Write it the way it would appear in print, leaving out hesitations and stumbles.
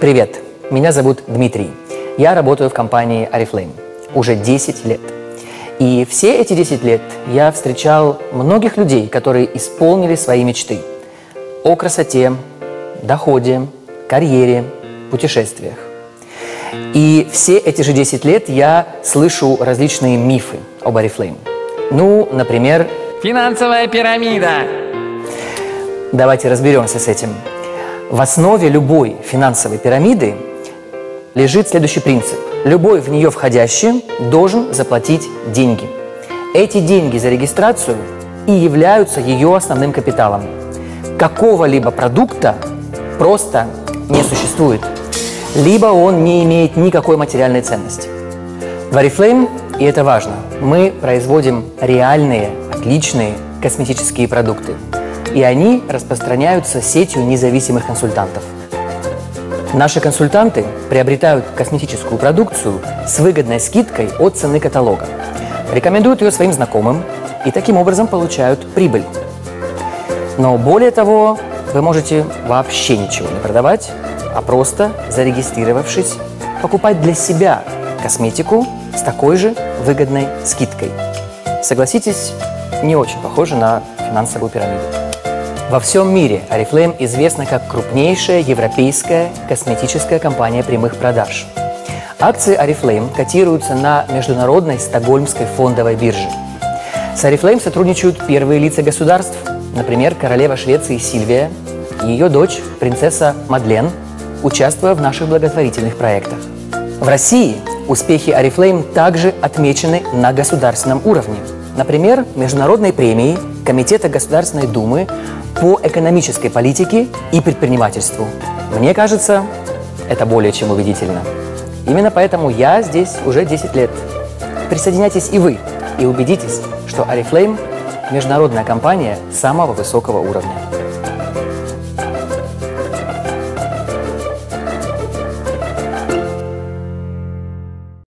Привет, меня зовут Дмитрий. Я работаю в компании Oriflame уже 10 лет. И все эти 10 лет я встречал многих людей, которые исполнили свои мечты о красоте, доходе, карьере, путешествиях. И все эти же 10 лет я слышу различные мифы об Oriflame. Ну, например... Финансовая пирамида! Давайте разберемся с этим. В основе любой финансовой пирамиды лежит следующий принцип. Любой в нее входящий должен заплатить деньги. Эти деньги за регистрацию и являются ее основным капиталом. Какого-либо продукта просто не существует, либо он не имеет никакой материальной ценности. В Oriflame, и это важно, мы производим реальные, отличные косметические продукты. И они распространяются сетью независимых консультантов. Наши консультанты приобретают косметическую продукцию с выгодной скидкой от цены каталога, рекомендуют ее своим знакомым и таким образом получают прибыль. Но более того, вы можете вообще ничего не продавать, а просто, зарегистрировавшись, покупать для себя косметику с такой же выгодной скидкой. Согласитесь, не очень похоже на финансовую пирамиду. Во всем мире Oriflame известна как крупнейшая европейская косметическая компания прямых продаж. Акции Oriflame котируются на международной стокгольмской фондовой бирже. С Oriflame сотрудничают первые лица государств, например, королева Швеции Сильвия и ее дочь, принцесса Мадлен, участвуя в наших благотворительных проектах. В России успехи Oriflame также отмечены на государственном уровне. Например, международной премией Комитета Государственной Думы по экономической политике и предпринимательству. Мне кажется, это более чем убедительно. Именно поэтому я здесь уже 10 лет. Присоединяйтесь и вы, и убедитесь, что Oriflame – международная компания самого высокого уровня.